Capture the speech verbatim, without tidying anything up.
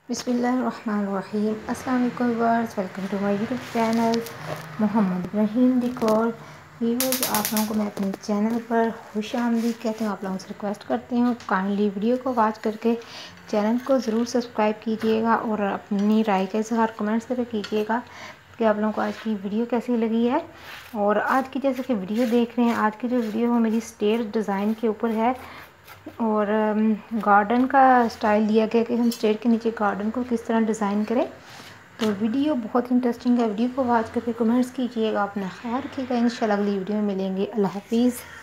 बिस्मिल्लाहिर्रहमानिर्रहीम। अस्सलाम वालेकुम viewers, welcome to my YouTube channel Mohammad Ibrahim decor. Viewers, आप लोगों को मैं अपने चैनल पर खुश आमदीद कहती हूँ। आप लोगों से रिक्वेस्ट करती हूँ काइंडली वीडियो को वॉच करके चैनल को ज़रूर सब्सक्राइब कीजिएगा और अपनी राय का इज़हार कमेंट्स करके कीजिएगा कि आप लोगों को आज की वीडियो कैसी लगी है। और आज की जैसे कि वीडियो देख रहे हैं, आज की जो वीडियो है मेरी स्टेयर डिज़ाइन के ऊपर है और गार्डन का स्टाइल दिया गया कि हम स्टेयर के नीचे गार्डन को किस तरह डिज़ाइन करें। तो वीडियो बहुत इंटरेस्टिंग है, वीडियो को वॉच करके कमेंट्स कीजिएगा, अपना ख्याल रखिएगा। इंशाल्लाह अगली वीडियो में मिलेंगे। अल्लाह हाफिज़।